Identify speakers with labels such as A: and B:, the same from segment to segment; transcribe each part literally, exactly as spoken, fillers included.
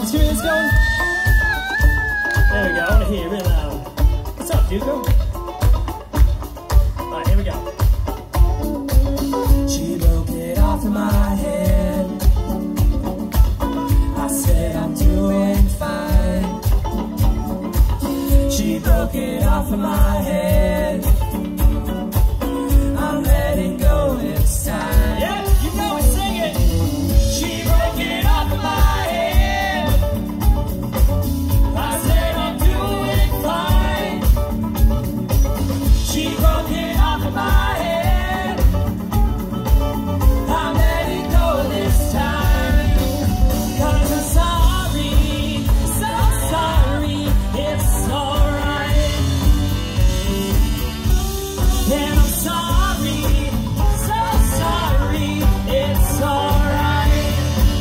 A: Let's hear this going. There we go. I want to hear it real loud. What's up, Duco? All right, here we go. She broke it off in my head. I said I'm doing fine. She broke it off in my head. I'm letting go this time. Yeah, you know it, sing it. She broke it off in my head. I said I'm doing fine. She broke it off in my head. I'm letting go this time. Cause I'm sorry, so sorry, it's alright. And I'm sorry, so sorry, it's alright.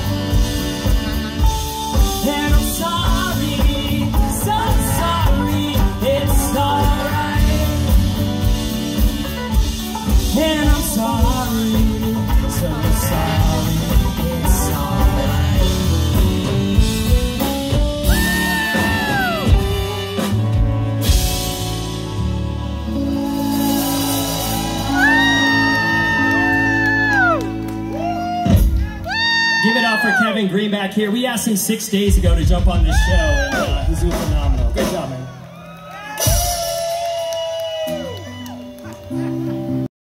A: And I'm sorry, so sorry, it's alright. And I'm sorry, so sorry, it's alright. Give it up for Kevin Green back here. We asked him six days ago to jump on this show, and uh, he's doing phenomenal. Great job, man.